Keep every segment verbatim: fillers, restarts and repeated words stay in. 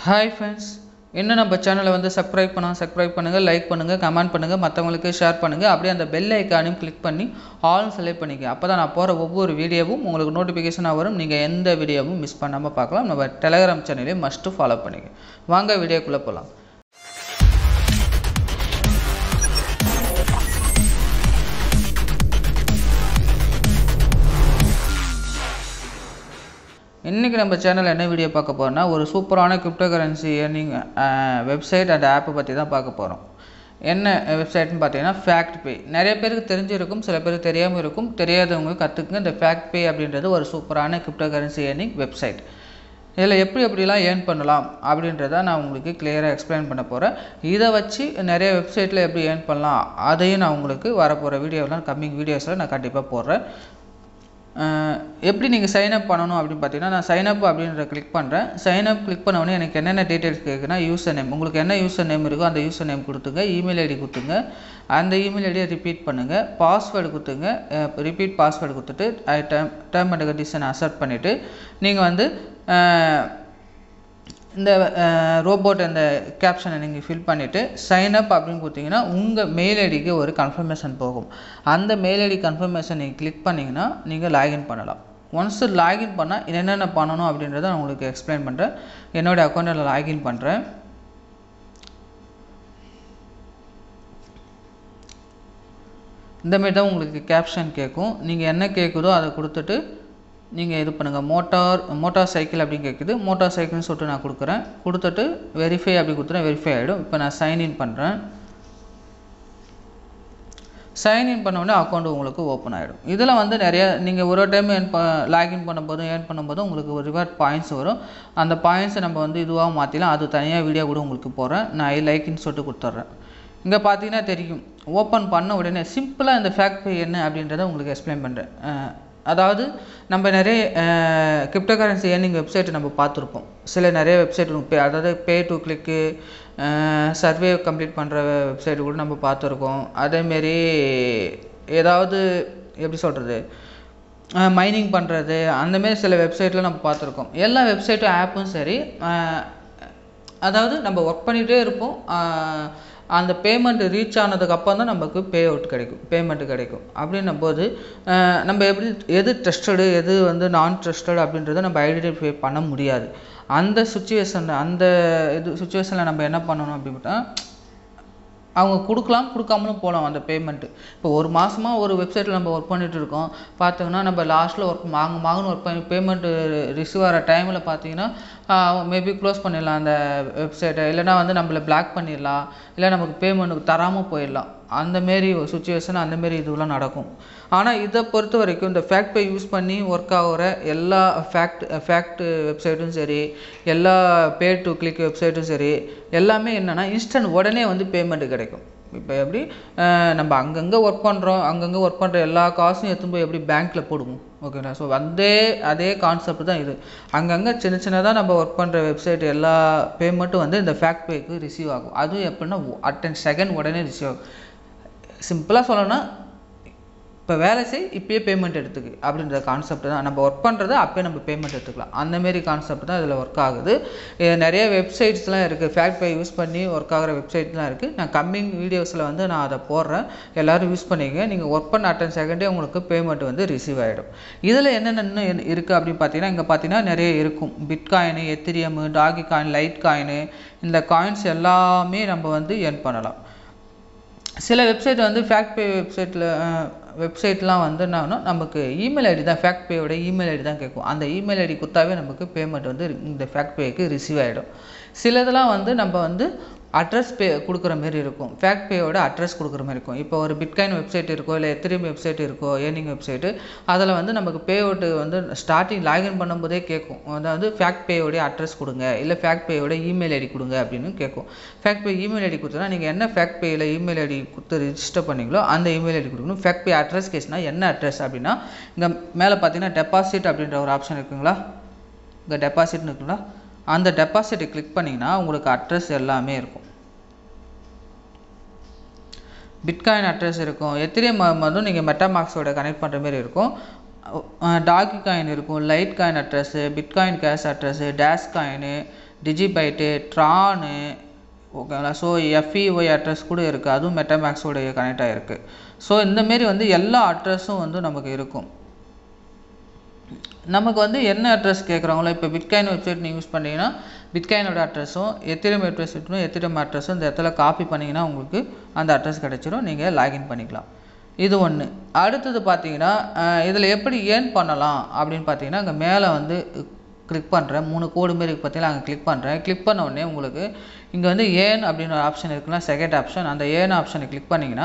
Hi friends, இன்னும் நம்ம சேனலை வந்து சப்ஸ்கிரைப் பண்ணா சப்ஸ்கிரைப் பண்ணுங்க, லைக் பண்ணுங்க, கமெண்ட் பண்ணுங்க, மற்றவங்களுக்கு ஷேர் பண்ணுங்க. அப்படியே அந்த பெல் ஐகானையும் கிளிக் பண்ணி ஆல் செலக்ட் பண்ணிக்க. அப்பதான் நான் போற ஒவ்வொரு வீடியோவும் உங்களுக்கு நோட்டிபிகேஷனா வரும். நீங்க எந்த வீடியோவும் மிஸ் பண்ணாம பார்க்கலாம். நம்ம டெலிகிராம் சேனலை மஸ்ட் ஃபாலோ பண்ணிக்க. வாங்க வீடியோக்குள்ள போலாம். இன்னைக்கு நம்ம சேனல்ல என்ன வீடியோ பார்க்க போறோம்னா ஒரு சூப்பரான crypto currency earning website and app பத்தி தான் பார்க்க போறோம். என்ன வெப்சைட்னு பார்த்தீங்கன்னா FaucetPay. நிறைய பேருக்கு தெரிஞ்சிருக்கும், சில பேருக்கு தெரியாம இருக்கும். தெரியாதவங்க கத்துக்குங்க. இந்த FaucetPay அப்படின்றது ஒரு சூப்பரான கிரிப்டோ கரன்சி ஏர்னிங் வெப்சைட். இதில் எப்படி எப்படிலாம் ஏர்ன் பண்ணலாம் அப்படின்றத நான் உங்களுக்கு கிளியராக எக்ஸ்பிளைன் பண்ண போகிறேன். இதை வச்சு நிறைய வெப்சைட்டில் எப்படி ஏர்ன் பண்ணலாம் அதையும் நான் உங்களுக்கு வரப்போகிற வீடியோலாம் கம்மிங் வீடியோஸில் நான் கண்டிப்பாக போடுறேன். எப்படி நீங்கள் சைன்அப் பண்ணணும் அப்படின்னு பார்த்தீங்கன்னா நான் சைன்அப் அப்படின்ற கிளிக் பண்ணுறேன். சைன்அப் கிளிக் பண்ண உடனே எனக்கு என்னென்ன டீட்டெயில்ஸ் கேட்குன்னா யூசர் நேம், உங்களுக்கு என்ன யூசர் நேம் இருக்கோ அந்த யூசர் நேம் கொடுத்துங்க, இமெயில் ஐடி கொடுத்துங்க, அந்த இமெயில் ஐடியை ரிப்பீட் பண்ணுங்கள், பாஸ்வேர்டு கொடுத்துங்க, ரிப்பீட் பாஸ்வேர்டு கொடுத்துட்டு term term and condition accept பண்ணிவிட்டு நீங்கள் வந்து இந்த ரோபோட் அந்த கேப்ஷனை நீங்கள் ஃபில் பண்ணிவிட்டு சைன்அப் அப்படின்னு கொடுத்தீங்கன்னா உங்கள் மெயில் ஐடிக்கு ஒரு கன்ஃபர்மேஷன் போகும். அந்த மெயில் ஐடி கன்ஃபர்மேஷன் நீங்கள் கிளிக் பண்ணிங்கன்னா நீங்கள் லாகின் பண்ணலாம். ஒன்ஸ் லாகின் பண்ணால் என்னென்ன பண்ணணும் அப்படின்றத நான் உங்களுக்கு எக்ஸ்பிளைன் பண்ணுறேன். என்னோடய அக்கௌண்ட்டில் லாகின் பண்ணுறேன். இந்தமாரி தான் உங்களுக்கு கேப்ஷன் கேட்கும். நீங்கள் என்ன கேட்குதோ அதை கொடுத்துட்டு நீங்கள் இது பண்ணுங்கள். மோட்டார் மோட்டார் சைக்கிள் அப்படின்னு கேட்குது. மோட்டார் சைக்கிள்னு சொல்லிட்டு நான் கொடுக்குறேன். கொடுத்துட்டு வெரிஃபை அப்படி கொடுத்துட்டேன், வெரிஃபை ஆகிடும். இப்போ நான் சைன்இன் பண்ணுறேன். சைன்இன் பண்ண உடனே அக்கௌண்ட் உங்களுக்கு ஓப்பன் ஆகிடும். இதில் வந்து நிறைய நீங்கள் ஒரு டைம் ஏர்ன் ப லாகின் பண்ணும்போதும் ஏர்ன் பண்ணும்போதும் உங்களுக்கு ஒரு ரிவார்ட் பாயிண்ட்ஸ் வரும். அந்த பாயிண்ட்ஸை நம்ம வந்து இதுவாக மாற்றிலாம். அது தனியாக வீடியோ கூட உங்களுக்கு போகிறேன். நான் ஐ லைக்குன்னு சொல்லிட்டு கொடுத்துட்றேன். இங்கே பார்த்தீங்கன்னா தெரியும், ஓப்பன் பண்ண உடனே சிம்பிளாக இந்த FaucetPay என்ன அப்படின்றத உங்களுக்கு எக்ஸ்பிளைன் பண்ணுறேன். அதாவது நம்ம நிறைய கிரிப்டோ கரன்சி ஏர்னிங் வெப்சைட் நம்ம பார்த்துருப்போம். சில நிறைய வெப்சைட் பே அதாவது pay to click survey complete பண்ணுற வெப்சைட் கூட நம்ம பார்த்துருக்கோம். அதேமாரி ஏதாவது எப்படி சொல்கிறது மைனிங் பண்ணுறது அந்தமாரி சில வெப்சைட்டில் நம்ம பார்த்துருக்கோம். எல்லா வெப்சைட்டும் ஆப்பும் சரி, அதாவது நம்ம ஒர்க் பண்ணிகிட்டே இருப்போம். அந்த பேமெண்ட் ரீச் ஆனதுக்கப்புறம் தான் நமக்கு பே அவுட் கிடைக்கும், பேமெண்ட்டு கிடைக்கும். அப்படின்னும் போது நம்ம எப்படி எது ட்ரஸ்டடு எது வந்து நான் ட்ரஸ்டட் அப்படின்றத நம்ம ஐடென்டிஃபை பண்ண முடியாது. அந்த சுச்சுவேஷனில் அந்த இது சுச்சுவேஷனில் நம்ம என்ன பண்ணணும் அப்படின்னா அவங்க கொடுக்கலாம், கொடுக்காமலும் போகலாம் அந்த பேமெண்ட்டு. இப்போ ஒரு மாதமாக ஒரு வெப்சைட்டில் நம்ம ஒர்க் பண்ணிகிட்டு இருக்கோம். பார்த்தீங்கன்னா நம்ம லாஸ்ட்டில் ஒர்க் மாங்க மாங்கன்னு ஒர்க் பண்ணி பேமெண்ட்டு ரிசீவ் ஆகிற டைமில் பார்த்தீங்கன்னா மேபி க்ளோஸ் பண்ணிடலாம் அந்த வெப்சைட்டை, இல்லைனா வந்து நம்மளை பிளாக் பண்ணிடலாம், இல்லை நமக்கு பேமெண்ட்டுக்கு தராமல் போயிடலாம். அந்தமாரி ஒரு சுச்சுவேஷன் அந்தமாரி இதுவெலாம் நடக்கும். ஆனால் இதை பொறுத்த வரைக்கும் இந்த FaucetPay யூஸ் பண்ணி ஒர்க் ஆகிற எல்லா ஃபேக்ட் ஃபேக்ட் வெப்சைட்டும் சரி, எல்லா பே டு கிளிக் வெப்சைட்டும் சரி, எல்லாமே என்னென்னா இன்ஸ்டன்ட் உடனே வந்து பேமெண்ட்டு கிடைக்கும். இப்போ எப்படி நம்ம அங்கங்கே ஒர்க் பண்ணுறோம், அங்கங்கே ஒர்க் பண்ணுற எல்லா காசும் எடுத்துன்னு போய் எப்படி பேங்க்கில் போடுவோம், ஓகேங்களா? ஸோ அதே அதே கான்செப்ட் தான் இது. அங்கங்கே சின்ன சின்னதாக நம்ம ஒர்க் பண்ணுற வெப்சைட் எல்லா பேமெண்ட்டும் வந்து இந்த FaucetPayக்கு ரிசீவ் ஆகும். அதுவும் எப்படின்னா அட் அண்ட் செகண்ட் உடனே ரிசீவ் ஆகும். சிம்பிளாக சொல்லணும்னா இப்போ வேலை செய் இப்போயே பேமெண்ட் எடுத்துக்கு அப்படின்ற கான்செப்ட் தான். நம்ம ஒர்க் பண்ணுறதை அப்போயே நம்ம பேமெண்ட் எடுத்துக்கலாம். அந்தமாரி கான்செப்ட் தான் இதில் ஒர்க் ஆகுது. நிறைய வெப்சைட்ஸ்லாம் இருக்குது, FaucetPay யூஸ் பண்ணி ஒர்க் ஆகிற வெப்சைட்லாம் இருக்குது. நான் கம்மிங் வீடியோஸில் வந்து நான் அதை போடுறேன். எல்லோரும் யூஸ் பண்ணிங்க. நீங்கள் ஒர்க் பண்ண அட்டன் செகண்டே உங்களுக்கு பேமெண்ட் வந்து ரிசீவ் ஆகிடும். இதில் என்னென்ன இருக்குது அப்படின்னு பார்த்தீங்கன்னா இங்கே பார்த்தீங்கன்னா நிறைய இருக்கும். Bitcoin, Ethereum, Dogecoin, Litecoin, இந்த காயின்ஸ் எல்லாமே நம்ம வந்து ஏர்ன் பண்ணலாம். சில வெப்சைட் வந்து FaucetPay வெப்சைட்டில் வெப்சைட்லாம் வந்து என்னன்னா நமக்கு இமெயில் ஐடி தான் FaucetPayயோட இமெயில் ஐடி தான் கேட்கும். அந்த இமெயில் ஐடி கொடுத்தாவே நமக்கு பேமெண்ட் வந்து இந்த FaucetPayக்கு ரிசீவ் ஆகிடும். சிலதெல்லாம் வந்து நம்ம வந்து அட்ரஸ் பே கொடுக்குற மாரி இருக்கும். FaucetPayயோட அட்ரஸ் கொடுக்குற மாதிரி இருக்கும். இப்போ ஒரு பிட்காயின் வெப்சைட் இருக்கோ, இல்லை எத்திரியம் வெப்சைட் இருக்கோ, ஏர்னிங் வெப்சைட்டு, அதில் வந்து நமக்கு பே அவுட்டு வந்து ஸ்டார்டிங் லாகின் பண்ணும்போதே கேட்கும். அதாவது FaucetPayயோடைய அட்ரஸ் கொடுங்க, இல்லை FaucetPayயோட இமெயில் ஐடி கொடுங்க அப்படின்னு கேட்கும். FaucetPay இமெயில் ஐடி கொடுத்தோன்னா நீங்கள் என்ன FaucetPayயில் இமெயில் ஐடி கொடுத்து ரிஜிஸ்டர் பண்ணிங்களோ அந்த இமெயில் ஐடி கொடுக்கணும். FaucetPay அட்ரஸ் கேஸ்னால் என்ன அட்ரஸ் அப்படின்னா இங்கே மேலே பார்த்தீங்கன்னா டெபாசிட் அப்படின்ற ஒரு ஆப்ஷன் இருக்குங்களா, இங்கே டெபாசிட்னு இருக்குங்களா, அந்த டெபாசிட்டை கிளிக் பண்ணிங்கன்னா உங்களுக்கு அட்ரஸ் எல்லாமே இருக்கும். பிட்காயின் அட்ரஸ் இருக்கும். எத்திரியம் வந்து நீங்கள் மெட்டாமாக்ஸோட கனெக்ட் பண்ணுற மாதிரி இருக்கும். டாகி காயின் இருக்கும், Litecoin address, bitcoin cash address, dash coin, DigiByte Tron ஓகேங்களா. ஸோ எஃப்இஒய் அட்ரஸ் கூட இருக்குது, அதுவும் மெட்டாமேக்ஸோடைய கனெக்ட் ஆகிருக்கு. ஸோ இந்தமாரி வந்து எல்லா அட்ரஸும் வந்து நமக்கு இருக்கும். நமக்கு வந்து என்ன அட்ரஸ் கேட்குறாங்களோ, இப்போ பிட்காயின் வெப்சைட் நீங்கள் யூஸ் பண்ணிங்கன்னா பிட்காயினோட அட்ரஸும் எத்திரியம் வெப்சைட்டும் எத்திரியம் அட்ரஸும் இந்த இடத்துல காப்பி பண்ணிங்கன்னா உங்களுக்கு அந்த அட்ரஸ் கிடச்சிரும், நீங்கள் லாகின் பண்ணிக்கலாம். இது ஒன்று. அடுத்தது பார்த்தீங்கன்னா இதில் எப்படி ஏர்ன் பண்ணலாம் அப்படின்னு பார்த்தீங்கன்னா, அங்கே மேலே வந்து கிளிக் பண்ணுறேன், மூணு கோடு மாரி பார்த்தீங்கன்னா அங்கே கிளிக் பண்ணுறேன். கிளிக் பண்ண உடனே உங்களுக்கு இங்கே வந்து ஏர்ன் அப்படின்னு ஒரு ஆப்ஷன் இருக்குன்னா செகண்ட் ஆப்ஷன், அந்த ஏர்ன் ஆப்ஷனை கிளிக் பண்ணிங்கன்னா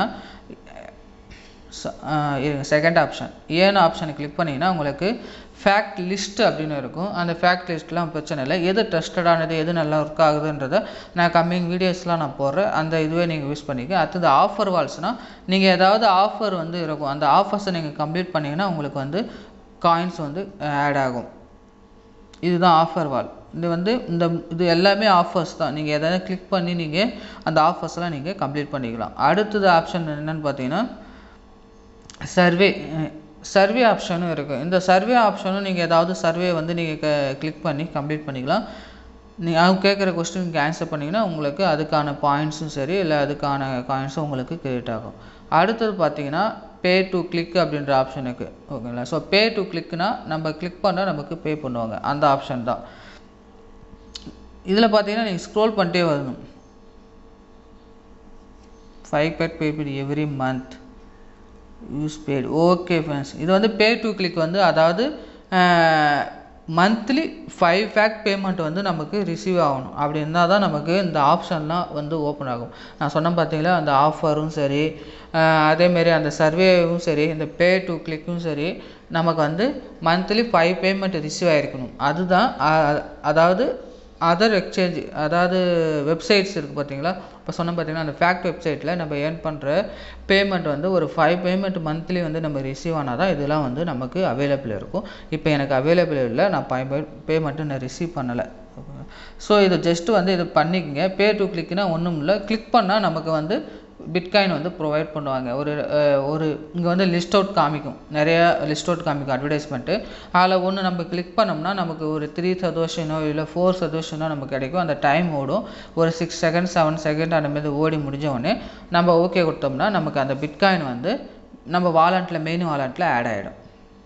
செகண்ட் ஆப்ஷன் ஏர்ன் ஆப்ஷனை கிளிக் பண்ணிங்கன்னா உங்களுக்கு ஃபேக்ட் லிஸ்ட் அப்படின்னு இருக்கும். அந்த ஃபேக்ட் லிஸ்ட்லாம் பிரச்சனை இல்லை, எது ட்ரஸ்டடானது எது நல்லா ஒர்க் ஆகுதுன்றதை நான் கம்மிங் வீடியோஸ்லாம் நான் போடுறேன், அந்த இதுவே நீங்கள் யூஸ் பண்ணிக்க. அடுத்தது ஆஃபர் வால்ஸ்னால் நீங்கள் ஏதாவது ஆஃபர் வந்து இருக்கும், அந்த ஆஃபர்ஸை நீங்கள் கம்ப்ளீட் பண்ணிங்கன்னா உங்களுக்கு வந்து காயின்ஸ் வந்து ஆட் ஆகும். இதுதான் ஆஃபர் வால். இது வந்து இந்த இது எல்லாமே ஆஃபர்ஸ் தான், நீங்கள் எதாவது கிளிக் பண்ணி நீங்கள் அந்த ஆஃபர்ஸ்லாம் நீங்கள் கம்ப்ளீட் பண்ணிக்கலாம். அடுத்தது ஆப்ஷன் என்னென்னு பார்த்தீங்கன்னா சர்வே சர்வே ஆப்ஷனும் இருக்குது. இந்த சர்வே ஆப்ஷனும் நீங்கள் ஏதாவது சர்வே வந்து நீங்கள் க கிளிக் பண்ணி கம்ப்ளீட் பண்ணிக்கலாம். நீங்கள் அவங்க கேட்குற கொஸ்டினுக்கு ஆன்சர் பண்ணிங்கன்னா உங்களுக்கு அதுக்கான பாயிண்ட்ஸும் சரி இல்லை அதுக்கான காயின்ஸும் உங்களுக்கு கிரியேட் ஆகும். அடுத்தது பார்த்தீங்கன்னா பே டு கிளிக் அப்படின்ற ஆப்ஷன் இருக்குது ஓகேங்களா. ஸோ பே டு கிளிக்னா நம்ம கிளிக் பண்ணால் நமக்கு பே பண்ணுவாங்க, அந்த ஆப்ஷன் தான். இதில் பார்த்தீங்கன்னா நீங்கள் ஸ்க்ரோல் பண்ணிட்டே வரணும். Five paid payable every month use paid. Okay friends, இது வந்து பே டு கிளிக் வந்து அதாவது மந்த்லி ஃபைவ் ஃபேக்ட் பேமெண்ட் வந்து நமக்கு ரிசீவ் ஆகணும். அப்படி இருந்தால் தான் நமக்கு இந்த ஆப்ஷன்லாம் வந்து ஓப்பன் ஆகும். நான் சொன்னேன் பார்த்தீங்களா, அந்த ஆஃபரும் சரி அதேமாரி அந்த சர்வேவும் சரி இந்த பே டு கிளிக்கும் சரி நமக்கு வந்து மந்த்லி ஃபைவ் பேமெண்ட் ரிசீவ் ஆகிருக்கணும். அதுதான் அதாவது அதர் எக்ஸ்சேஞ்ச் அதாவது வெப்சைட்ஸ் இருக்குது பார்த்தீங்களா. இப்போ சொன்ன பார்த்தீங்கன்னா அந்த ஃபேக்ட் வெப்சைட்டில் நம்ம ஏர்ன் பண்ணுற பேமெண்ட் வந்து ஒரு ஃபைவ் பேமெண்ட் மந்த்லி வந்து நம்ம ரிசீவ் ஆனால் தான் இதெல்லாம் வந்து நமக்கு அவைலபிள் இருக்கும். இப்போ எனக்கு அவைலபிள் இல்லை, நான் பை பேமெண்ட்டு நான் ரிசீவ் பண்ணலை. ஸோ இது ஜஸ்ட்டு வந்து இது பண்ணிக்கங்க. பே டு கிளிக்னா ஒன்றும் இல்லை, கிளிக் பண்ணால் நமக்கு வந்து பிட்காயின் வந்து ப்ரொவைட் பண்ணுவாங்க. ஒரு ஒரு இங்கே வந்து லிஸ்ட் அவுட் காமிக்கும், நிறையா லிஸ்ட் அவுட் காமிக்கும் அட்வர்டைஸ்மெண்ட்டு. அதில் ஒன்று நம்ம கிளிக் பண்ணோம்னா நமக்கு ஒரு த்ரீ சதோஷனோ இல்லை ஃபோர் சதோஷனோ நமக்கு கிடைக்கும். அந்த டைம் ஓடும், ஒரு சிக்ஸ் செகண்ட் செவன் செகண்ட் அந்த மாதிரி ஓடி முடிஞ்ச உடனே நம்ம ஓகே கொடுத்தோம்னா நமக்கு அந்த பிட்காயின் வந்து நம்ம வாலெட்டில் மெயின் வாலெட்டில் ஆட் ஆகிடும்.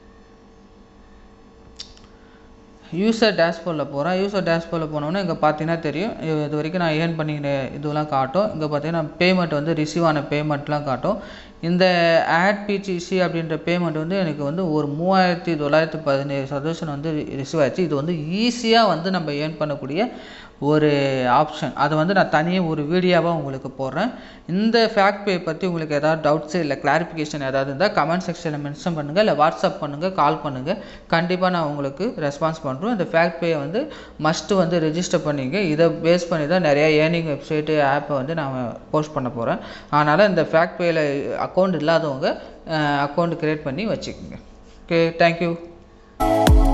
யூசர் டேஷ்போர்டில் போகிறேன். யூசர் டேஷ்போர்டில் போனோன்னே இங்கே பார்த்தீங்கன்னா தெரியும், இது வரைக்கும் நான் ஏர்ன் பண்ணிக்கிற இதெல்லாம் காட்டும். இங்கே பார்த்தீங்கன்னா பேமெண்ட் வந்து ரிசீவ் ஆன பேமெண்ட்லாம் காட்டும். இந்த ஆட் பிசிசி அப்படின்ற பேமெண்ட் வந்து எனக்கு வந்து ஒரு மூவாயிரத்தி தொள்ளாயிரத்தி பதினேழு சதவீதம் வந்து ரிசீவ் ஆச்சு. இது வந்து ஈஸியாக வந்து நம்ம ஏர்ன் பண்ணக்கூடிய ஒரு ஆப்ஷன். அதை வந்து நான் தனியாக ஒரு வீடியோவாக உங்களுக்கு போடுறேன். இந்த ஃபேக்ட் பே பற்றி உங்களுக்கு ஏதாவது டவுட்ஸு இல்லை கிளாரிஃபிகேஷன் ஏதாவது இருந்தால் கமெண்ட் செக்ஷனில் மென்ஷன் பண்ணுங்கள், இல்லை வாட்ஸ்அப் பண்ணுங்கள், கால் பண்ணுங்கள். கண்டிப்பாக நான் உங்களுக்கு ரெஸ்பான்ஸ் பண்ணுறோம். இந்த ஃபேக்ட் பே வந்து மஸ்ட்டு வந்து ரெஜிஸ்டர் பண்ணிங்க. இதை பேஸ் பண்ணி தான் நிறையா ஏர்னிங் வெப்சைட்டு ஆப்பை வந்து நான் போஸ்ட் பண்ண போகிறேன். அதனால் இந்த ஃபேக்ட் பேயில் அக்கௌண்ட் இல்லாதவங்க அக்கௌண்ட் க்ரியேட் பண்ணி வச்சுக்கோங்க. Okay, thank you.